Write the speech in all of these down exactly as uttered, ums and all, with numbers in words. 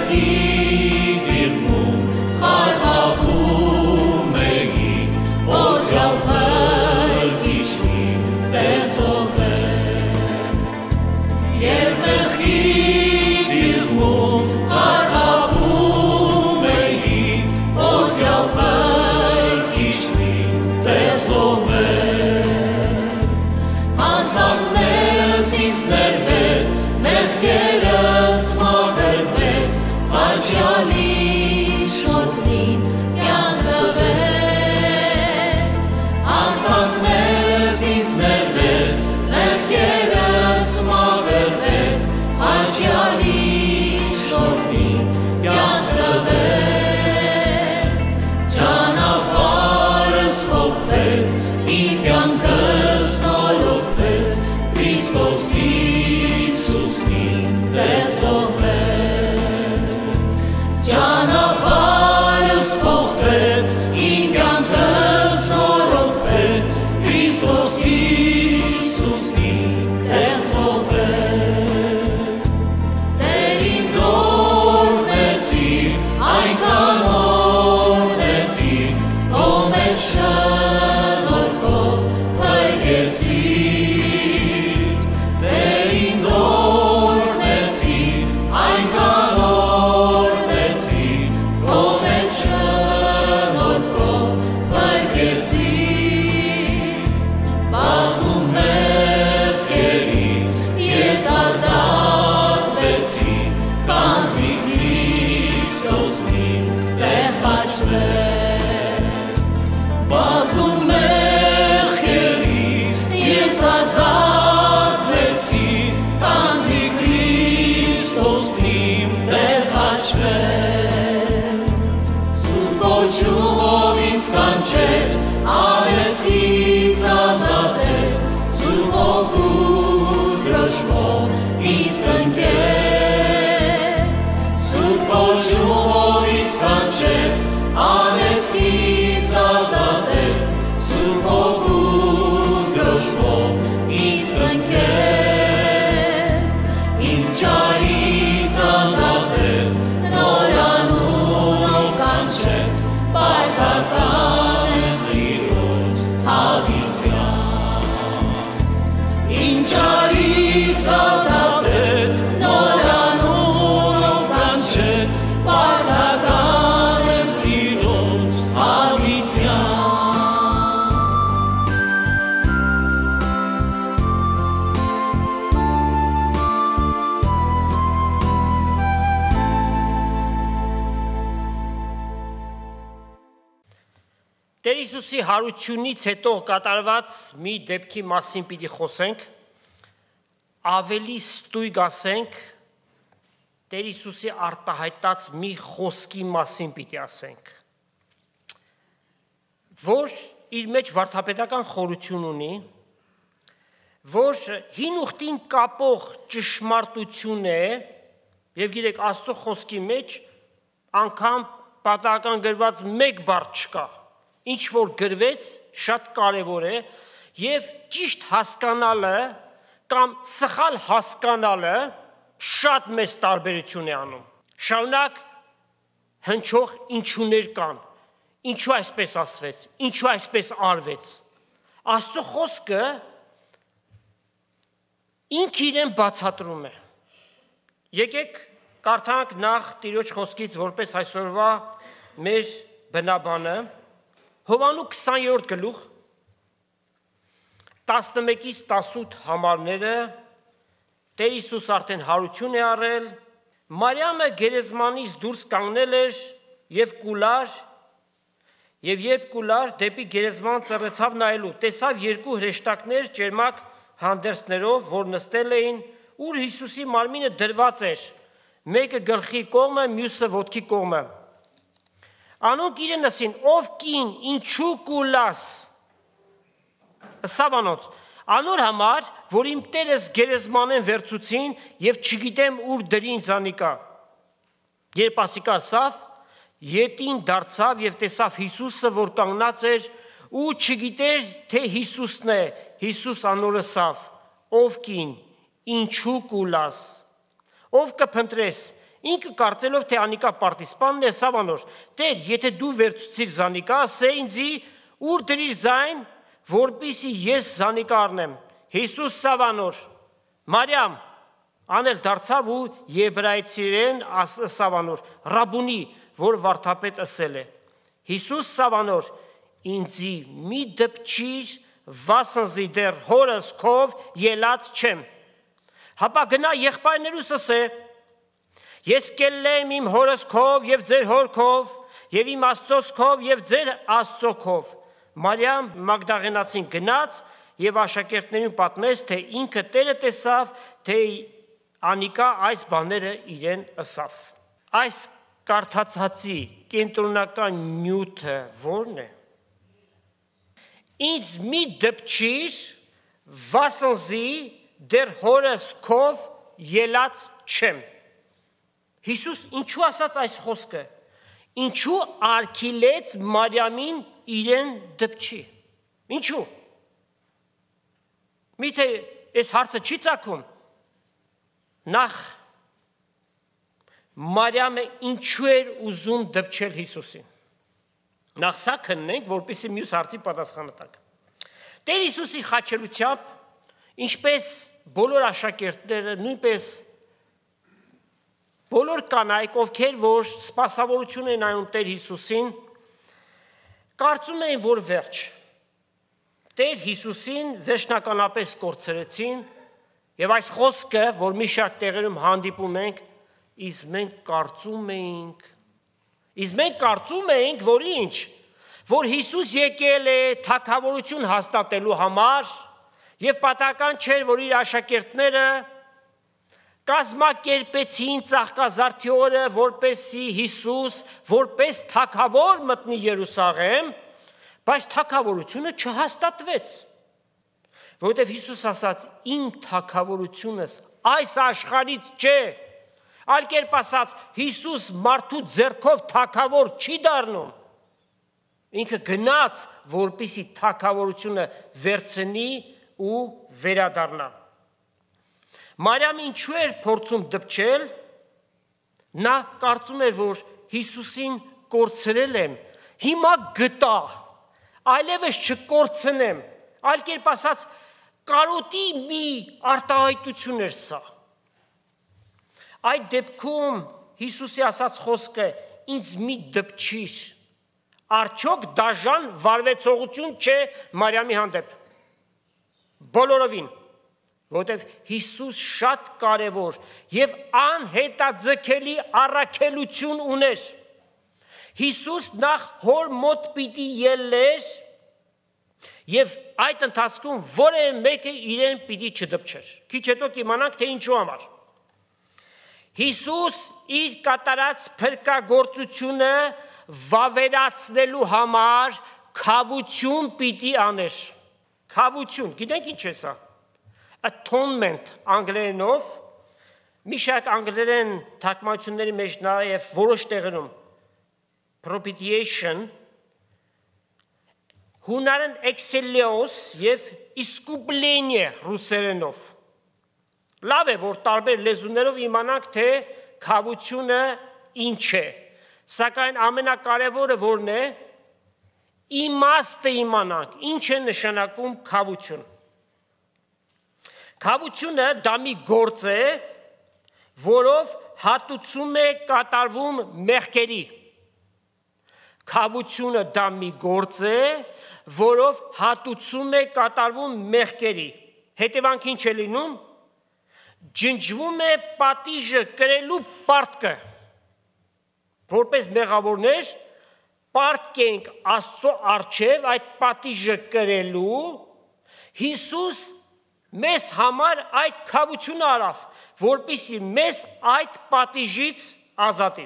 Տեր Հիսուսի հարությունից հետո կատարված մի դեպքի մասին պիտի խոսենք, ավելի ստույգ ասենք, Տեր Հիսուսի արտահայտած մի խոսքի մասին պիտի ասենք, որ իր մեջ վարդապետական խորություն ունի, որ հին ուխտին կապող ճշմարտություն է, եւ գիտեք, Աստծո խոսքի մեջ անգամ պատահական գրված մեկ բառ չկա, ինչ որ գրվեց շատ կարևոր է եւ ճիշտ հասկանալը կամ սխալ հասկանալը շատ մեծ տարբերություն է անում։ Շարունակ հնչող ինչուներ կան, ինչու այսպես ասվեց, ինչու այսպես արվեց։ Աստծո խոսքը ինքն իրեն բացատրում է։ Եկեք կարդանք նախ Տիրոջ խոսքից որպես այսօրվա մեր բնաբանը Հովանու քսաներորդ գլուխ տասնմեկից տասութ համարները Տեր Հիսուս արդեն հարություն է առել, Մարիամը գերեզմանից դուրս կանգնել էր եւ կուլար, եւ երբ կուլար դեպի գերեզման ծռեցավ նայելու, տեսավ երկու հրեշտակներ ճերմակ հանդերձներով, որ նստել էին, ուր Հիսուսի մարմինը դրված էր, մեկը գլխի կողմը, մյուսը ոտքի կողմը։ Անոնք իրեն ասին, ով կին, ինչու կուլաս, ըսավ անոնց, անոր համար, որ իմ տերս գերեզմանեն վերցուցին և չգիտեմ ուր դրին զանիկա։ Երբ ասիկա ասավ, ետին դարձավ և տեսավ Հիսուսը, որ կանգնած էր ու չգիտեր, թե Հիսուսն է, Հիսուս անոր ասավ, ով կին, ինչու կուլաս, ով կփնտրես, Ինքը կարծելով, թե անիկա պարտիսպանն է, ասավ անոր. «Տեր, եթե դու վերցուցիր զանիկա, ասե ինձի ուր դրիր զայն, որպեսզի ես զանիկա առնեմ»։ Հիսուս ասավ անոր. «Մարիամ», անել դարձավ ու եբրայեցիերեն ասավ անոր. «Ռաբունի», որ վարդապետ ասել է։ Հիսուս ասավ անոր. «Ինձի մի դպչիր, վասնզի դեռ հորս քով ելած չեմ»։ Հապա գնա եղբայրներուս ասե. «Ես կելեմ իմ հորս քով եւ ձեր հորքով եւ իմ Աստծոս քով եւ ձեր Աստծո քով»։ Մարիամ Մագդաղենացին գնաց եւ աշակերտներին պատմեց, թե ինքը Տերը տեսավ, թե անիկա այս բաները իրեն ասավ։ Այս կարդացածի կենտրոնական նյութը ո՞րն է։ Ինձ մի դպչիր, վասնզի դեռ հորս քով ելած չեմ։ Հիսուս ինչու ասաց այս խոսքը։ Ինչու արգիլեց Մարիամին իրեն դպչի։ Ինչու։ Միթե այս հարցը չի ծագում։ Նախ Մարիամը ինչու էր ուզում դպչել Հիսուսին։ Նախ սա քննենք, որպեսզի մյուս հարցի պատասխանը տանք։ Տեր Հիսուսի խաչելությամբ, ինչպես բոլոր աշակերտները, նույնպես բոլոր կանայք, ովքեր որ սպասավորություն են անում Տեր Հիսուսին, կարծում էին, որ վերջ։ Տեր Հիսուսին վերջնականապես կորցրեցին, եւ այս խոսքը, որ մի շարք տեղերում հանդիպում ենք, իսկ մենք կարծում էինք, իսկ մենք կարծում էինք, որ ինչ, որ Հիսուս եկել է թագավորություն հաստատելու համար, եւ պատահական չէր, որ իր աշակերտները կազմակերպեցին ծաղկազարդի օրը, որպեսզի Հիսուս որպես թագավոր մտնի Երուսաղեմ, բայց թագավորությունը չհաստատվեց, որովհետև Հիսուս ասաց. «Իմ թագավորությունս այս աշխարհից չէ», այլ կերպ ասած, Հիսուս մարդու ձեռքով թագավոր չի դառնում։ Ինքը գնաց, որպեսզի թագավորությունը վերցնի ու վերադառնա։ Մարիամը ինչու էր փորձում դպչել, նա կարծում էր, որ Հիսուսին կորցրել եմ, հիմա գտա, այլևս չկորցնեմ, այլ կերպ ասած, կարոտի մի արտահայտություն էր սա։ Այդ դեպքում Հիսուսի ասած խոսքը ինձ մի դպչիր, արդյոք դաժան վարվեցողություն չէ Մարիամի հանդեպ։ Բոլորովին, որտեվ Հիսուս շատ կարևոր եւ անհետաձգելի առաքելություն ուներ։ Հիսուս նախ հոր մոտ պիտի ելներ եւ այդ ընթացքում որևէ մեկը իրեն պիտի չդպչեր։ Քիչ հետո կիմանանք, թե ինչու համար։ Հիսուս իր կատարած փրկagorցությունը վավերացնելու համար քավություն պիտի աներ։ Քավություն, գիտենք ինչ է սա։ Atonement անգլերենով, մի շարք անգլերեն թարգմանությունների մեջ նաև որոշ տեղերում propitiation, հունարեն exelios եւ իսկուպլենիե ռուսերենով։ Լավ է, որ տարբեր լեզուներով իմանանք, թե քավությունը ինչ է, սակայն ամենակարևորը որն է, իմաստը իմանանք, ինչ է նշանակում քավություն։ Քավությունը դա մի գործ է, որով հատուցում է կատարվում մեղքերի։ Քավությունը դա մի գործ է, որով հատուցում է կատարվում մեղքերի։ Հետևանք ինչ է լինում։ Ջնջվում է պատիժը կրելու պարտքը։ Որպես մեղավորներ պարտք ենք Աստծո առջև այդ պատիժը կրելու, Հիսուս մեզ համար այդ քավությունը արավ, որպեսզի մեզ այդ պատիժից ազատի։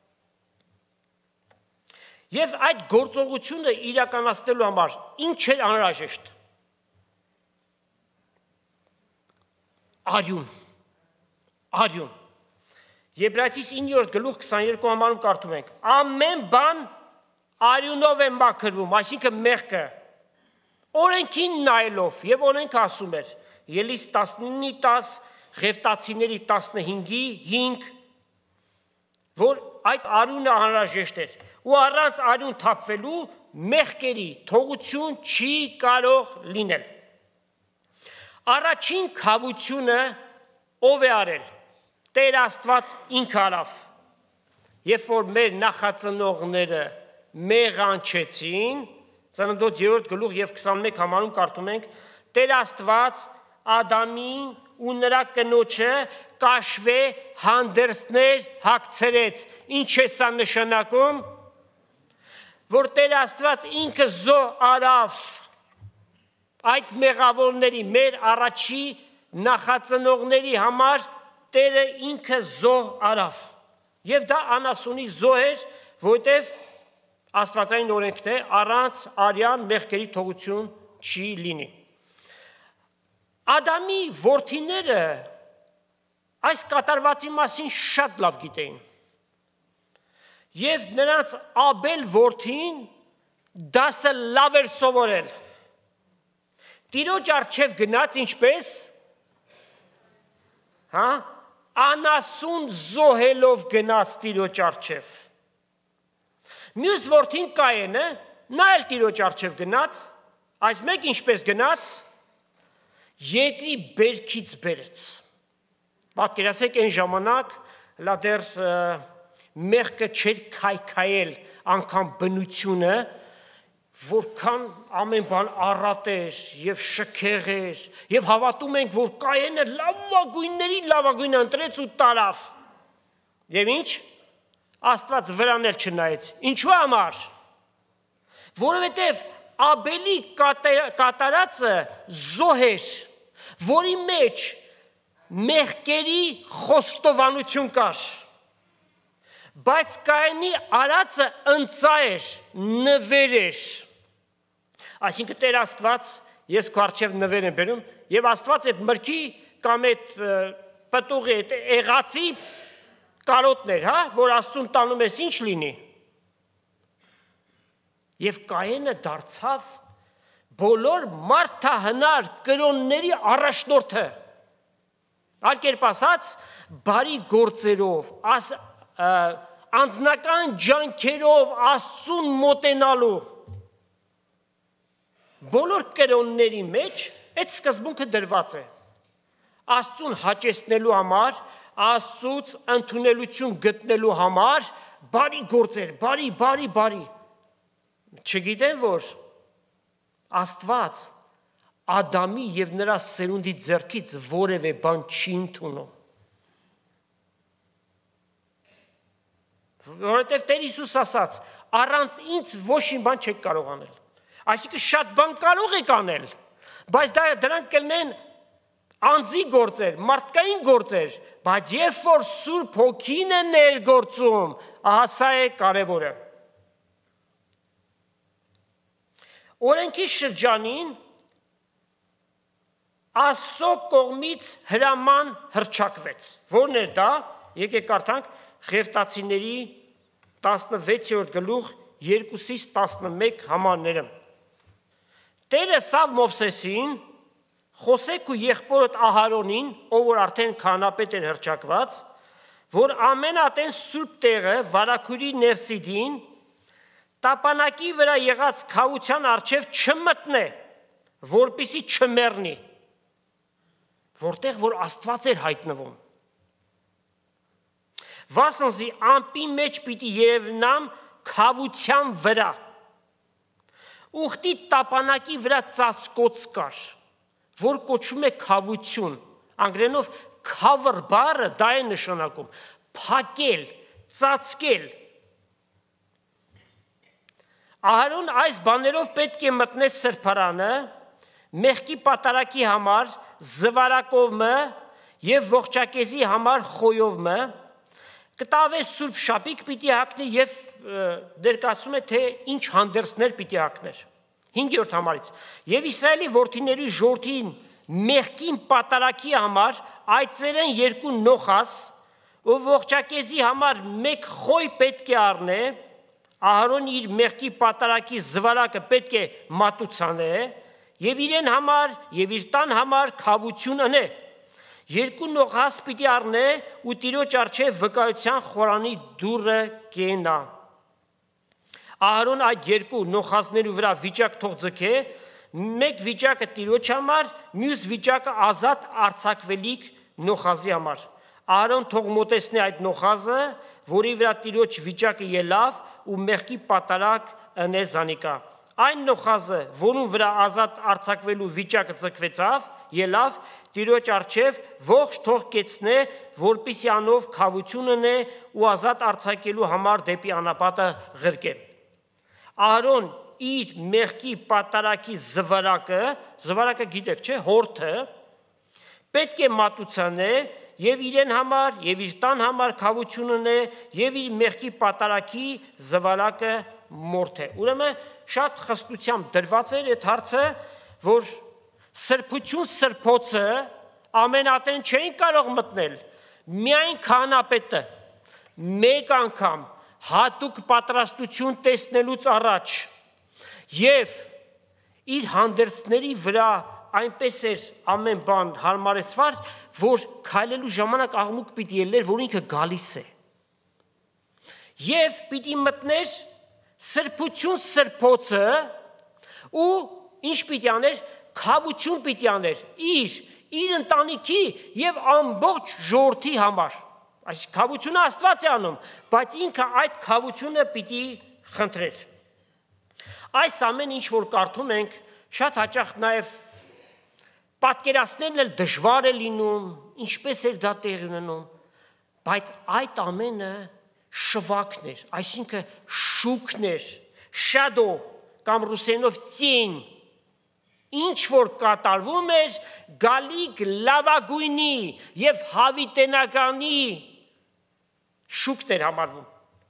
Եվ այդ գործողությունը իրականացնելու համար ինչ է անհրաժեշտ։ Արյուն, արյուն։ Եբրայեցիս իններորդ գլուխ քսաներկու համարում կարդում ենք. ամեն բան արյունով է մաքրվում, այսինքն մեղքը, օրենքին նայելով, եւ օրենքը ասում էր, Ելիս տասնինի տաս, Ղևտացիների տասնհինգի հինգ, այդ արյունը անհրաժեշտ էր ու առանց արյուն թափվելու մեղքերի թողություն չի կարող լինել։ Առաջին քավությունը ով է արել։ Տեր Աստված ինքը արավ։ Երբ որ մեր նախածնողները մեղանչեցին, Ծննդոց երրորդ գլուխ եւ քսանմեկ համարում կարդում ենք. Տեր Աստված Ադամին ու նրա կնոջը կաշվե հանդերձներ հագցրեց։ Ինչ է սա նշանակում, որ Տեր Աստված ինքը զո արավ այդ մեղավորների մեր առաջի նախածնողների համար Տերը ինքը զո արավ։ Եվ դա անասունի զո էր, որտեվ Աստվածային օրենքն է, առանց արյան մեղքերի թողություն չի լինի։ Ադամի որդիները այս կատարվածի մասին շատ լավ գիտեին։ Եվ նրանց Աբել որդին դասը լավ էր սովորել։ Տիրոջ առջև գնաց ինչպես, հա, անասուն զոհելով գնաց Տիրոջ առջև։ Մյուս որդին Կայենը, նա էլ Տիրոջ առջև գնաց, այս մեկ ինչպես գնաց, երկրի բերքից բերեց։ Պատկերացեք այն ժամանակ, լա դեռ մեղքը չէր քայքայել անգամ բնությունը, որքան ամեն բան առատ էր և շքեղ էր, և հավատում ենք, որ Կայենը լավագույնների լավագույնը ընտրեց ու տարավ։ Եվ ինչ? Աստված վրան էլ չնայեց, ինչու համար, որովհետև Աբելի կատարածը զոհ էր, որի մեջ մեղքերի խոստովանություն կար, բայց Կայենի արածը ընծա էր, նվեր էր, այսինքն Տեր Աստված, ես քո առջև նվեր եմ բերում, և Աստված այդ մրգի կամ այդ պտուղի, այդ եղածի կարոտներ, հա, որ Աստծուն տանում ես ինչ լինի։ Եվ Կայենը դարձավ բոլոր մարդահնար կրոնների առաջնորդը։ Այլ կերպ ասած, բարի գործերով, աս, ա, անձնական ջանքերով Աստծուն մոտենալու։ Բոլոր կրոնների մեջ այդ սկզբունքը դրված է։ Աստծուն հաճեցնելու համար, Աստծուց ընդունելություն գտնելու համար բարի գործեր, բարի, բարի, բարի։ Չգիտեն, որ Աստված Ադամի և նրա սերունդի ձեռքից որևէ բան չի ընդունում։ Որովհետև Տեր Հիսուս ասաց, առանց ինձ ոչ մի բան չեք կարող անել։ Այսինքն շատ բան կարող եք անել, բայց դա դրանք կլինեն անձի գործեր, մարդկային գործեր, բայց երբ որ Սուրբ Հոգին է ներգործում, ահա սա է կարևորը։ Օրենքի շրջանին Աստծո կողմից հրաման հռչակվեց, որն էր դա, եկեք կարդանք Ղևտացիների տասնվեցերորդ գլուխ երկուսից տասնմեկ համարները։ Տերը ասավ Մովսեսին, խոսեք ու եղբորդ Ահարոնին, ով որ արդեն քահանապետ էր հռչակված, որ ամենատեն սուրբ տեղը վարագույրի ներսիդին տապանակի վրա եղած քավության առջև չմտնե, որպեսզի չմեռնի, որտեղ որ Աստված էր հայտնվում։ Վասնզի ամպի մեջ պիտի երևնամ քավության վրա։ Ուխտի տապանակի վրա ծածկոց կար, որ կոչվում է քավություն, անգլերենով cover բառը դա է նշանակում, փակել, ծածկել։ Ահարոն այս բաներով պետք է մտնես սրբարանը, մեղքի պատարակի համար զվարակովմը և ողջակեզի համար խոյովմը, կտավե սուրբ շապիկ պիտի հակնի և ներկայացում է, թե ինչ հանդերձներ պիտի հակներ։ Հինգերորդ համարից։ Եվ Իսրայելի որդիների ժողովրդին մեղքին պատարակի համար այծերեն երկու նոխաս ու ողջակեզի համար մեկ խոյ պետք է առնե, Ահարոն իր մեղքի պատարակի զվարակը պետք է մատուցանե և իրեն համար և իր տան համար քավություն անե երկու նոխազ պիտի առնե ու տիրոջ առջև վկայության խորանի դուռը կենա։ Ահարոն այդ երկու նոխազների վրա վիճակ թող ձգե, մեկ վիճակը տիրոջ համար, մյուս վիճակը ազատ արձակվելիք նոխազի համար։ Ահարոն թող մոտեցնի այդ նոխազը, որի վրա տիրոջ վիճակը ելավ ու մեղքի պատարակ ընե զանիկա։ Այն նոխազը, որում վրա ազատ արձակվելու վիճակը ձգվեցավ, ելավ, տիրոջ առջև ողջ թող կեցնե, որպիսի անով քավություն ունե ու ազատ արձակելու համար դեպի անապատը ղրկե։ Ահարոն իր մեղքի պատարակի զվարակը, զվարակը գիտեք, չէ, հորթը, պետք է մատուցանե եւ իրեն համար եւ իր տան համար քավություն ունե եւ իր մեղքի պատարակի զվարակը մորթե։ Ուրեմն շատ խստությամբ դրված էր այդ հարցը, որ սրբություն սրբոցը ամենատեն չէին կարող մտնել, միայն քահանապետը մեկ անգամ հատուկ պատրաստություն տեսնելուց առաջ եւ իր հանդերձների վրա այնպես էր ամեն բան հարմարեցված, որ քայլելու ժամանակ աղմուկ պիտի ելներ, որ ինքը գալիս է։ Եվ պիտի մտներ սրբություն սրբոցը ու ինչ պիտի աներ, քավություն պիտի աներ իր, իր ընտանիքի եւ ամբողջ ժողովրդի համար։ Այս քավությունը Աստված է անում, բայց ինքը այդ քավությունը պիտի խնդրեր։ Այս ամեն ինչ որ կարդում ենք, շատ հաճախ նաեւ պատկերացնելն էլ դժվար է լինում, ինչպես էր դա տեղի ունենում, բայց այդ ամենը շվակն էր, այսինքն շուկն էր, shadow կամ ռուսերենով տень, ինչ որ կատարվում էր գալիք լավագույնի եւ հավիտենականի շուկն էր համարվում,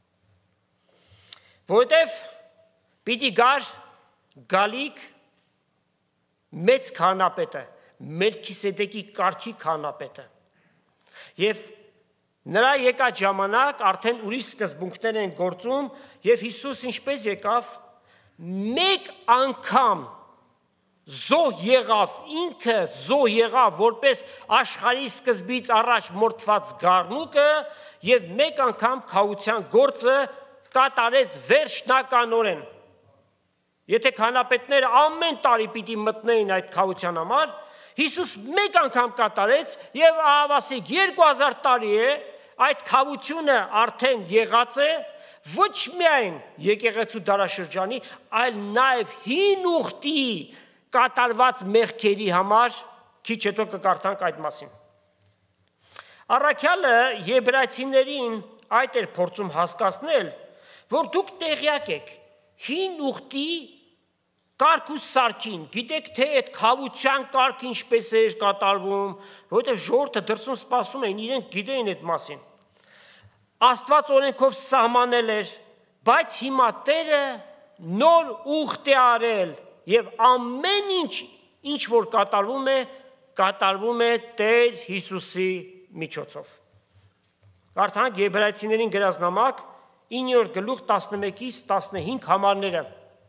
որովհետեւ պիտի գար գալիք մեծ քահանապետը, Մելքիսեդեկի կարգի քահանապետը, եւ նրա եկած ժամանակ արդեն ուրիշ սկզբունքներ են գործում եւ Հիսուս ինչպես եկավ, մեկ անգամ զոհ եղավ, ինքը զոհ եղավ, որպես աշխարհի սկզբից առաջ մորթված գառնուկը եւ մեկ անգամ քահության գործը կատարեց վերջնականորեն։ Եթե քահանապետները ամեն տարի պիտի մտնեին այդ քահության համար, Հիսուս մեկ անգամ կատարեց եւ ահավասիկ երկու հազար տարի է այդ քավությունը արդեն եղած է ոչ միայն եկեղեցու դարաշրջանի, այլ նաեւ հին ուխտի կատարված մեղքերի համար, քիչ հետո կկարդանք այդ մասին։ Առաքյալը եբրայցիներին այդ էր փորձում հասկացնել, որ դուք տեղյակ եք հին ուխտի կարգ ու սարքին, գիտեք թե այդ քավության կարգը ինչպես էր կատարվում, որովհետև ժողովուրդը դրսում սպասում էին, իրենք գիտեին այդ մասին։ Աստված օրենքով սահմանել էր, բայց հիմա Տերը նոր ուխտ է արել եւ ամեն ինչ ինչ որ կատարվում է, կատարվում է Տեր Հիսուսի միջոցով։ Կարդանք Եբրայեցիներին գրած նամակ ինը գլուխ տասնմեկից տասնհինգ համարները։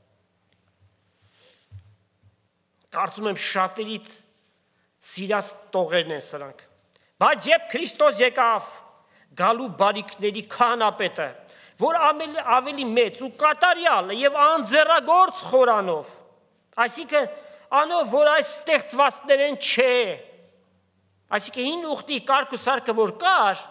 Կարծում եմ շատերիդ սիրած տողերն են սրանք։ Բայց երբ Քրիստոս եկավ գալու բարիքների քահանապետը, որ ավելի, ավելի մեծ ու կատարյալ եւ անձեռագործ խորանով, այսինքն անով, որ այս ստեղծվածներեն չէ, այսինքն հին ուխտի կարգ ու սարքը որ կար,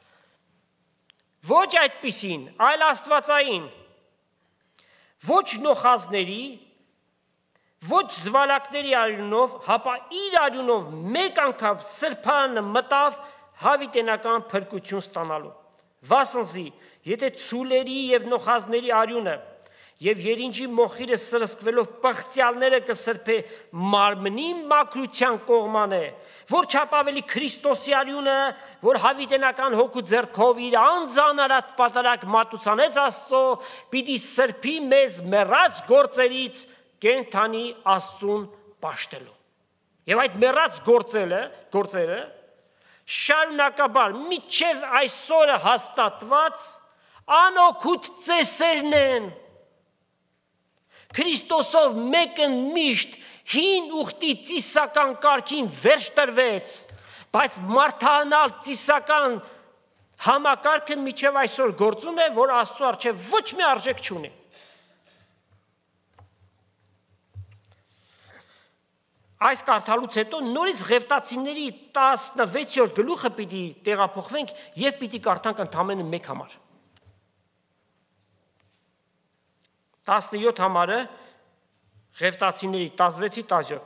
ոչ այդպիսին, այլ աստվածային, ոչ նոխազների, ոչ զվալակների արյունով, հապա իր արյունով մեկ անգամ սրբարանը մտավ հավիտենական փրկություն ստանալու։ Վասնզի, եթե ցուլերի եւ նոխազների արյունը եւ երինջի մոխիրը սրսկվելով պղծյալները կսրբե մարմնի մաքրության կողմանը, որ չափ ավելի Քրիստոսի արյունը, որ հավիտենական հոգու ձեռքով իր անձանարատ պատարակ մատուցանեց Աստծո, պիտի սրբի մեզ մեռած գործերից կենթանի Աստծուն պաշտելու։ Եվ այդ մեռած գործերը, գործերը շարունակաբար մինչև այսօրը հաստատված անօգուտ ծեսերն են։ Քրիստոսով մեկն միշտ հին ուխտի ծիսական կարգին վերջ տրվեց, բայց մարդահանալ ծիսական համակարգը միջև այսօր գործում է, որ Աստծո առջև ոչ մի արժեք չունի։ Այս կարդալուց հետո նորից Ղևտացիների տասնվեցերորդ գլուխը պիտի տեղափոխվենք եւ պիտի կարդանք ընդամենը մեկ համար։ տասնյոթ համարը Ղևտացիների տասնվեցի տասնյոթ։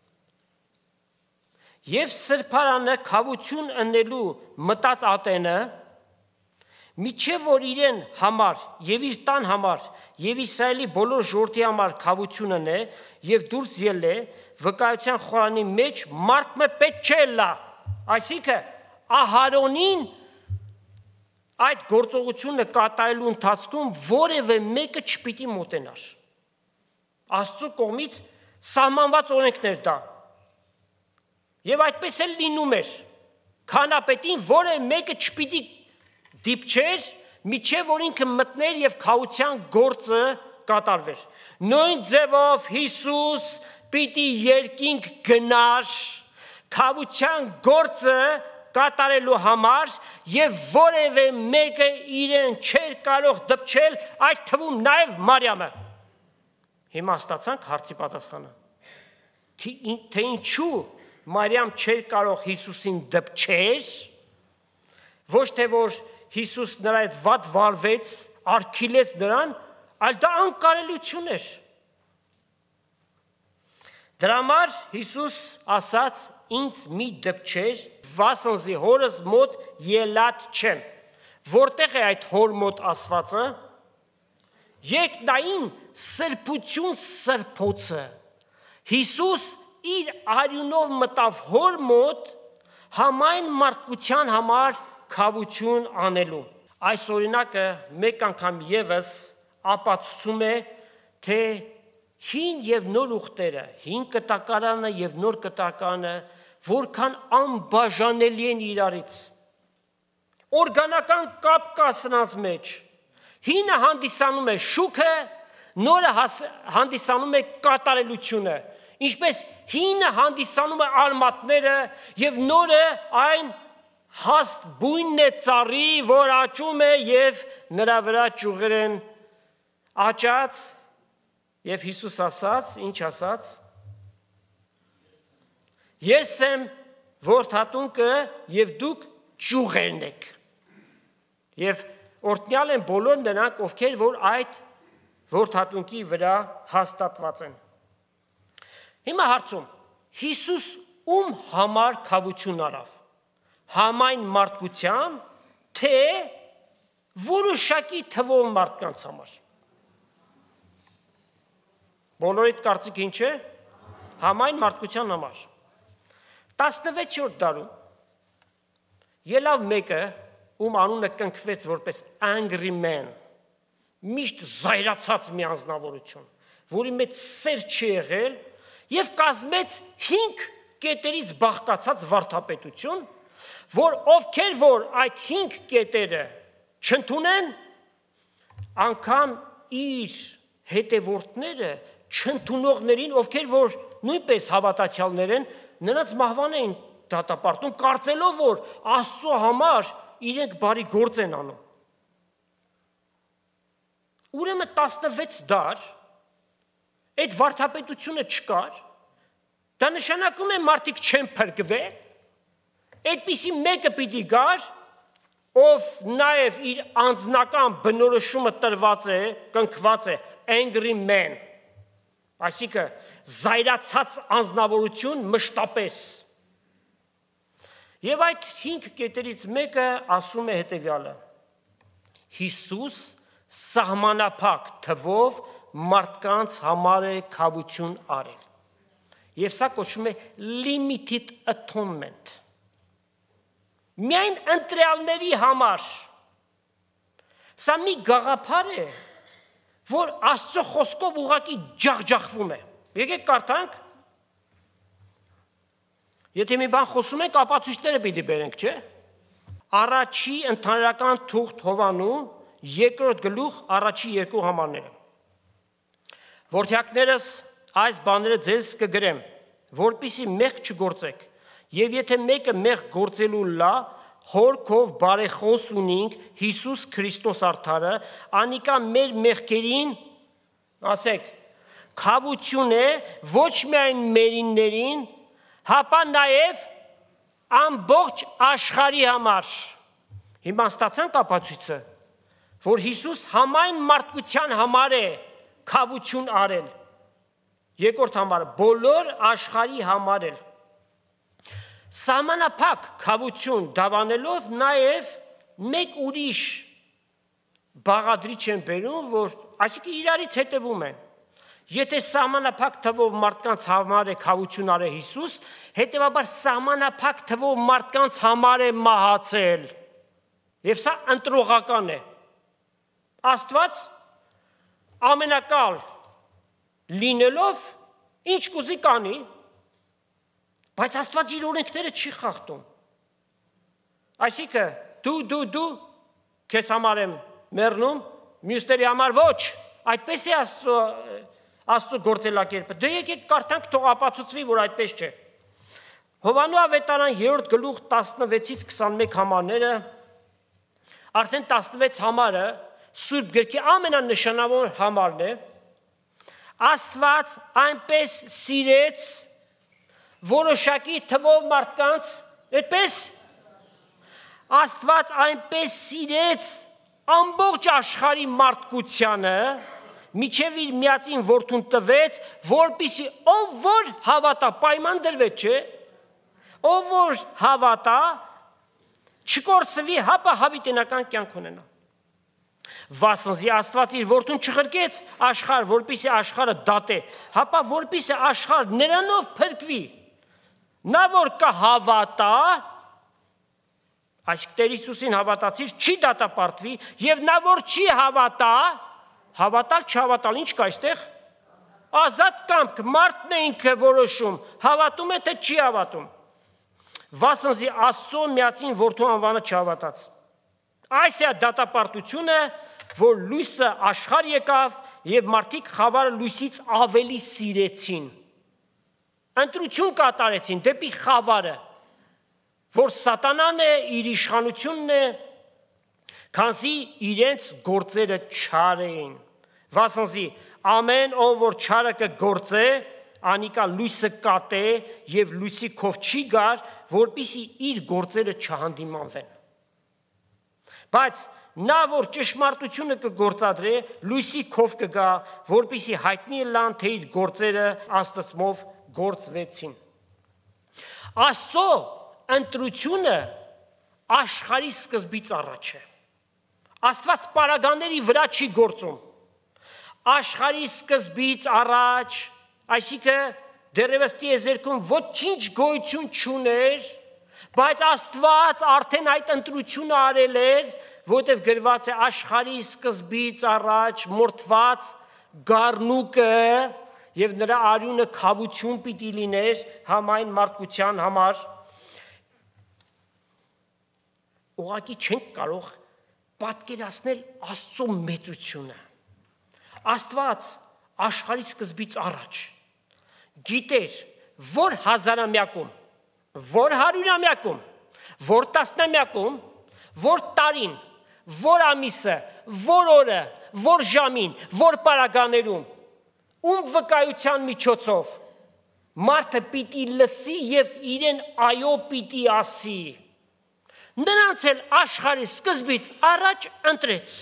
Եվ սրբարանը քավություն ընելու մտած ատենը միջև որ իրեն համար եւ իր տան համար եւ Իսրայելի բոլոր ժողովրդի համար քավություն ընե եւ դուրս ելե վկայության խորանի մեջ մարդ մը պետք չէ լա, այսինքն Ահարոնին այդ գործողությունը կատարելու ընթացքում որևէ մեկը չպիտի մոտենար։ Աստծո կողմից սահմանված օրենքներ դա։ Եվ այդպես էլ լինում էր, քանապետին որևէ մեկը չպիտի դիպչեր, միջև որ ինքը մտներ եւ քավության գործը կատարվեր։ Նույն ձևով Հիսուս պիտի երկինք գնար քավության գործը կատարելու համար եւ որևէ մեկը իրեն չէր կարող դպչել, այդ թվում նաեւ Մարիամը։ Հիմա ստացանք հարցի պատասխանը։ Թե ինչու Մարիամ չէր կարող Հիսուսին դպչեր, ոչ թե որ Հիսուս նրա հետ վատ վարվեց, արգիլեց նրան, այլ դա անկարելիություն էր։ Դրա համար Հիսուս ասաց, ինձ մի դպչեր, վասնզի հորս մոտ ելած չեմ։ Որտեղ է այդ հոր մոտ ասվածը։ Երկնային սրբություն սրբոցը։ Հիսուս իր արյունով մտավ հոր մոտ համայն մարդկության համար քավություն անելու։ Այս օրինակը մեկ անգամ եւս ապացուցում է, թե հին եւ նոր ուխտերը, հին կտակարանը եւ նոր կտակարանը որքան անբաժանելի են իրարից։ Օրգանական կապ կա սրանց մեջ։ Հինը հանդիսանում է շուքը, նորը հանդիսանում է կատարելությունը։ Ինչպես հինը հանդիսանում է արմատները եւ նորը այն հաստ բույնն է ծառի, որ աճում է եւ նրա վրա ճյուղեր են աճած եւ Հիսուս ասաց, ինչ ասաց. Ես եմ որդատունկը եւ դուք ճյուղերն եք։ Եվ օրհնյալ են բոլոր նրանք, ովքեր որ այդ որդատունկի վրա հաստատված են։ Հիմա հարցում, Հիսուս ում համար քավություն արավ, համայն մարդկության, թե որոշակի թվով մարդկանց համար։ Բոլորիդ կարծիք ինչ է, համայն մարդկության համար։ տասնվեցերորդ դարում ելավ մեկը, ում անունը կնքվեց որպես angry man, միշտ զայրացած մի անձնավորություն, որի մեջ սեր չի եղել, եւ կազմեց հինգ կետերից բաղկացած վարդապետություն, որ ովքեր որ այդ հինգ կետերը չընդունեն, անգամ իր հետևորդները չընդունողներին, ովքեր որ նույնպես հավատացյալներ են, նրանց մահվան էին դատապարտում, կարծելով որ Աստծո համար իրենք բարի գործ են անում։ Ուրեմն տասնվեց դար այդ վարդապետությունը չկար, դա նշանակում է մարդիկ չեն փրկվել, այդպիսի մեկը պիտի գար, ով նաև իր անձնական բնորոշումը տրված է, կնքված է, angry man, այսինքն զայրացած անձնավորություն մշտապես։ Եվ այդ հինգ կետերից մեկը ասում է հետևյալը. Հիսուս սահմանափակ թվով մարդկանց համար է քավություն արել։ Եվ սա կոչվում է limited atonement։ Միայն ընտրյալների համար։ Սա մի գաղափար է, որ Աստծո խոսքով ուղղակի ջախջախվում է։ Եկեք կարդանք։ Եթե մի բան խոսում ենք, ապացույցները պիտի բերենք, չէ՞։ Առաջի ընդհանրական թուղթ Հովանու երկրորդ գլուխ առաջի երկու համարները։ Որդյակներս այս բաները ձեզ կգրեմ, որպիսի մեղք չգործեք, Եվ եթե մեկը մեղ գործելու լա, հորքով բարեխոս ունինք Հիսուս Քրիստոս արդարը, անիկա մեր մեղքերին, ասեք, քավություն է ոչ միայն մերիններին, հապա նաև ամբողջ աշխարհի համար։ Հիմա ստացանք ապացույցը, որ Հիսուս համայն մարդկության համար է քավություն արել։ Երկրորդ համարը բոլոր աշխարհի համար է։ Սահմանափակ քավություն դավանելով նաև մեկ ուրիշ բաղադրիչ են բերում, որ այսինքն իրարից հետևում են։ Եթե սահմանափակ թվով մարդկանց համար է քավություն արել Հիսուս, հետևաբար սահմանափակ թվով մարդկանց համար է մահացել։ Եվ սա ընտրողական է։ Աստված ամենակալ լինելով ինչ կուզի կանի, բայց Աստված իր օրենքները չի խախտում։ Այսինքն դու դու դու քեզ համար եմ մեռնում, մյուսների համար ոչ, այդպես է Աստծո Աստծո գործելակերպը։ Դե եկեք կարդանք, թող ապացուցվի, որ այդպես չէ։ Հովանու ավետարան երրորդ գլուխ տասնվեցից քսանմեկ համարները, արդեն տասնվեց համարը Սուրբ գրքի ամենանշանավոր համարն է։ Աստված այնպես սիրեց որոշակի թվով մարդկանց, այդպես Աստված այնպես սիրեց ամբողջ աշխարհի մարդկությանը, միջև իր միածին որդուն տվեց, որպեսզի ով որ հավատա, պայման դրվեց, չէ, ով որ հավատա, չկորցվի, հապա հավիտենական կյանք ունենա։ Վասնզի Աստված իր որդուն չխրկեց աշխարհ, որպեսզի աշխարհը դատե, հապա որպեսզի աշխարհ նրանով փրկվի։ Նա որ կհավատա, այսինքն Տեր Հիսուսին հավատացիր, չի դատապարտվի, եւ նա որ չի հավատա, հավատալ, չհավատալ, ինչ կա այստեղ։ Ազատ կամք, մարդն է ինքը որոշում, հավատում է, թե չի հավատում։ Վասնզի Աստծո միածին որդու անվանը չհավատաց։ Այս է դատապարտությունը, որ լույսը աշխարհ եկավ եւ մարդիկ խավարը լույսից ավելի սիրեցին։ Ընտրություն կատարեցին դեպի խավարը, որ սատանան է, իր իշխանությունն է, քանզի իրենց գործերը չար էին։ Վասնզի ամեն ով որ չարը կգործե, անիկա լույսը կատե եւ լույսի քով չի գար, որպեսզի իր գործերը չհանդիմանվեն։ Բայց նա որ ճշմարտությունը կգործադրե, լույսի քով կգա, որպեսզի հայտնի լան, թե իր գործերը Աստծմով գործվեցին։ Աստծո ընտրությունը աշխարհի սկզբից առաջ է։ Աստված պարագաների վրա չի գործում։ Աշխարհի սկզբից առաջ, այսինքն դեռևս տիեզերքում ոչինչ գոյություն չուներ, բայց Աստված արդեն այդ ընտրությունը արել էր, որտեղ գրված է աշխարհի սկզբից առաջ մորթված գառնուկը եւ նրա արյունը քավություն պիտի լիներ համայն մարդկության համար։ Ուղղակի չենք կարող պատկերացնել Աստծո մեծությունը։ Աստված աշխարհի սկզբից առաջ գիտեր, որ հազարամյակում, որ հարյուրամյակում, որ տասնամյակում, որ տարին, որ ամիսը, որ օրը, որ ժամին, որ պարագաներում, ում վկայության միջոցով մարդը պիտի լսի եւ իրեն այո պիտի ասի։ Նրանց էլ աշխարհի սկզբից առաջ ընտրեց։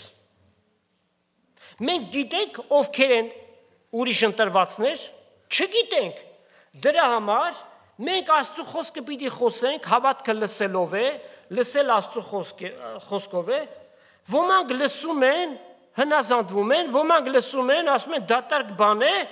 Մենք գիտենք ովքեր են ուրիշ ընտրվածներ, չգիտենք։ Դրա համար մենք Աստծո խոսքը պիտի խոսենք, հավատքը լսելով է, լսել Աստծո խոսքով է, ոմանք լսում են, հնազանդվում են, ոմանք լսում են, ասում են դատարկ բան է,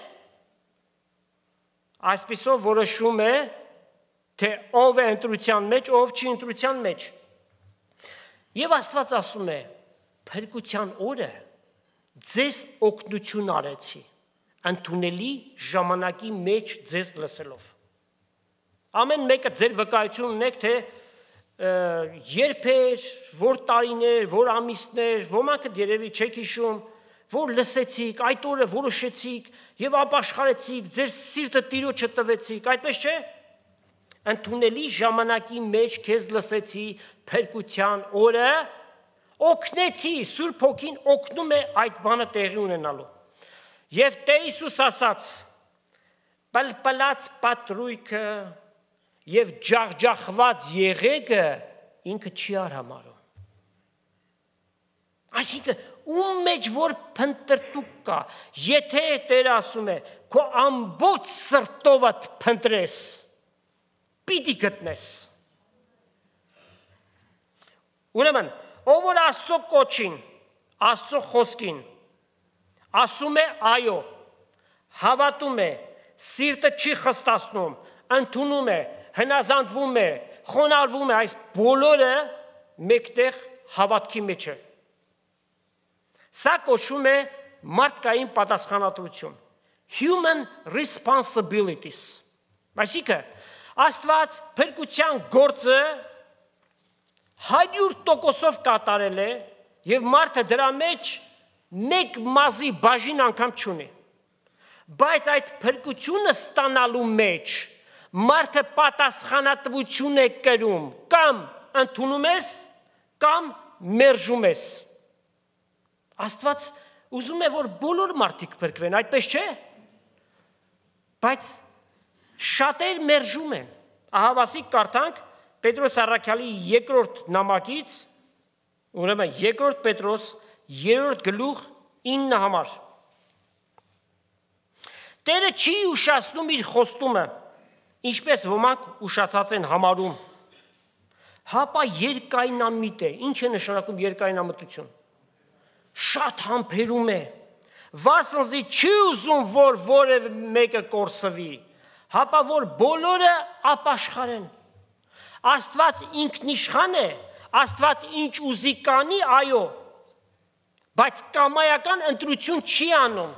այսպիսով որոշում է, թե ով է ընտրության մեջ, ով չի ընտրության մեջ։ Եվ Աստված ասում է, փրկության օրը ձեզ օգնություն արեցի, ընդունելի ժամանակի մեջ ձեզ լսելով։ Ամեն մեկը ձեր վկայություն ունեք, թե երբ էր, որ տարիներ, որ ամիսներ, ոմանքը երևի չեք հիշում, որ լսեցիք, այդ օրը որոշեցիք եւ ապաշխարեցիք, ձեր սիրտը Տիրոջը տվեցիք, այդպես չէ։ ընդունելի ժամանակի մեջ քեզ լսեցի փրկության օրը, օգնեցի, Սուրբ Հոգին օգնում է այդ բանը տեղի ունենալու։ Եվ Տեր Հիսուս ասաց. «Պլպլած պատրույկը եւ ջախջախված եղեգը ինքը չի արհամարում»։ Այսինքն ում մեջ որ փնտրտուք կա, եթե Տեր ասում է, քո ամբողջ սրտովդ փնտրես, պիտի գտնես։ Ուրեմն, ով որ Աստծո կոչին, Աստծո խոսքին, ասում է այո, հավատում է, սիրտը չի խստացնում, ընդունում է, հնազանդվում է, խոնարհվում է, այս բոլորը մեկտեղ հավատքի մեջ է։ Սա կոչվում է մարդկային պատասխանատվություն, human responsibilities։ Այսինքն, Աստված փրկության գործը հարյուր տոկոսով կատարել է եւ մարդը դրա մեջ մեկ մազի բաժին անգամ չունի։ Բայց այդ փրկությունը ստանալու մեջ մարդը պատասխանատվություն է կրում, կամ ընդունում ես, կամ մերժում ես։ Աստված ուզում է, որ բոլոր մարդիկ փրկվեն, այդպես չէ։ Բայց շատեր մերժում են։ Ահավասիկ կարդանք Պետրոս առաքյալի երկրորդ նամակից, ուրեմն երկրորդ Պետրոս երրորդ գլուխ ինը համար։ Տերը չի ուշացնում իր խոստումը, ինչպես ոմանք ուշացած են համարում։ Հապա երկայնամիտ է։ Ինչ է նշանակում երկայնամտություն։ Շատ համբերում է։ Վասնզի չի ուզում, որ որևէ մեկը կորսվի, հապա որ բոլորը ապաշխարեն։ Աստված ինքնիշխան է, Աստված ինչ ուզի կանի, այո, բայց կամայական ընտրություն չի անում։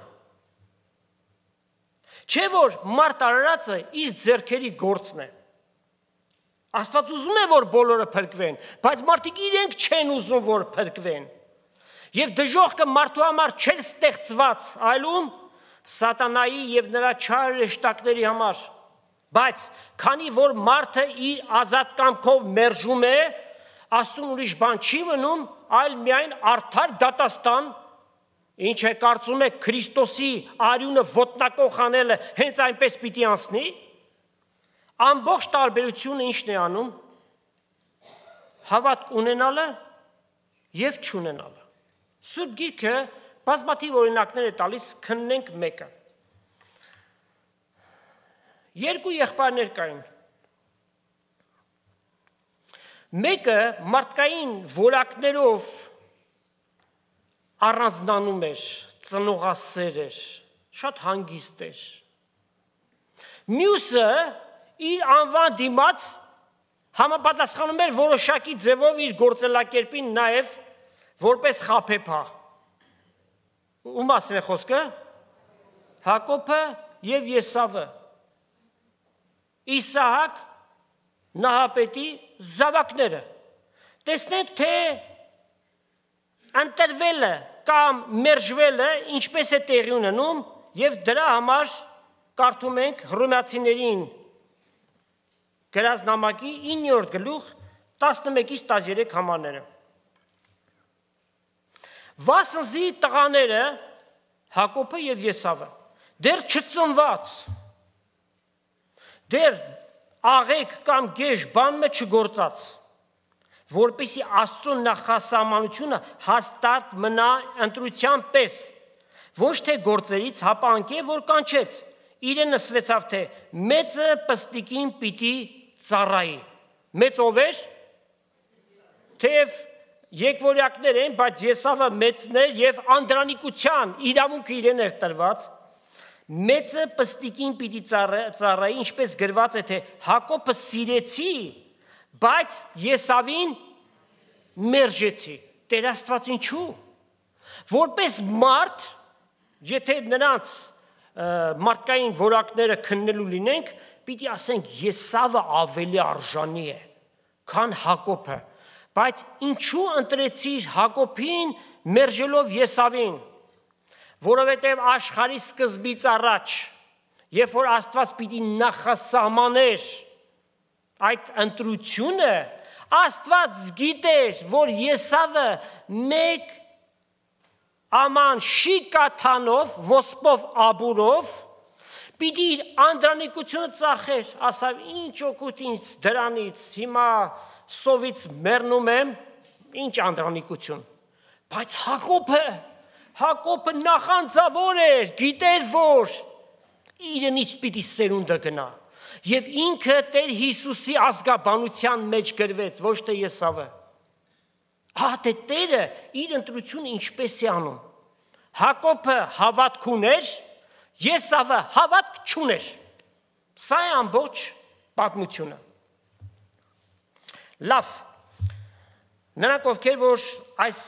Չէ որ մարդ արարածը իր ձեռքերի գործն է։ Աստված ուզում է, որ բոլորը փրկվեն, բայց մարդիկ իրենք չեն ուզում, որ փրկվեն։ Եվ դժոխքը մարդու համար չէր ստեղծված, այլում սատանայի եւ նրա չար հրեշտակների համար։ Բայց քանի որ մարդը իր ազատ կամքով մերժում է, Աստծուն ուրիշ բան չի մնում, այլ միայն արդար դատաստան, ինչ է կարծում է Քրիստոսի արյունը ոտնակոխ անելը հենց այնպես պիտի անցնի, ամբողջ տարբերությունը ինչն է անում, հավատք ունենալը եւ չունենալը։ Սուրբ Գիրքը բազմաթիվ օրինակներ է տալիս, քննենք մեկը։ Երկու եղբայրներ կային։ Մեկը մարդկային որակներով առանձնանում էր, ծնողասեր էր, շատ հանգիստ էր։ Մյուսը իր անվան դիմաց համապատասխանում էր որոշակի ձևով իր գործելակերպին նաև որպես խաբեբա։ Ում մասին է խոսքը։ Հակոբը եւ Եսավը։ Իսահակ Նահապետի զավակները։ Տեսնենք, թե ընտրվելը կամ մերժվելը ինչպես է տեղի ունենում, եւ դրա համար կարդում ենք Հռոմեացիներին գրած նամակի իններորդ գլուխ տասնմեկից տասներեք համարները։ Վասնզի տղաները Հակոբը եւ Եսավը դեռ չծնված, դեռ աղեկ կամ գեշ բանը չգործած, որպեսի Աստծո նախասահմանությունը հաստատ մնա ընտրության պես, ոչ թե գործերից հապանք է, որ կանչեց, իրեն նսվեցավ, թե մեծը պստիկին պիտի ծառայի։ Մեծ ով էր, թեև եկվորյակներ են, բայց Եսավը մեծն էր եւ անդրանիկության իրավունքը իրեն էր տրված, մեծը պստիկին պիտի ծառայի, ինչպես գրված է, թե Հակոբը սիրեցի, բայց Եսավին մերժեցի։ Տեր Աստված ինչու։ Որպես մարդ, եթե նրանց մարդկային որակները քննելու լինենք, պիտի ասենք Եսավը ավելի արժանի է, քան Հակոբը, բայց ինչու ընտրեցիր Հակոբին մերժելով Եսավին, որովհետև աշխարհի սկզբից առաջ, երբ որ Աստված պիտի նախասահմաներ այդ ընտրությունը, Աստված գիտեր, որ Եսավը մեկ աման շիկաթանով, ոսպով աբուրով պիտի իր անդրանիկությունը ծախեր, ասավ ինչ օգուտ ինձ դրանից, հիմա սովից մեռնում եմ, ինչ անդրանիկություն, բայց Հակոբը, Հակոբը նախանձավոր էր, գիտեր, որ իրենից պիտի սերունդը գնա, և ինքը Տեր Հիսուսի ազգաբանության մեջ գրվեց, ոչ թե Եսավը, ահա թե Տերը իր ընտրությունը ինչպես է անում, Հակոբը հավատք ուներ, Եսավը հավատք չուներ, սա է ամբողջ պատմությունը, լավ, նրանք ովքեր, որ այս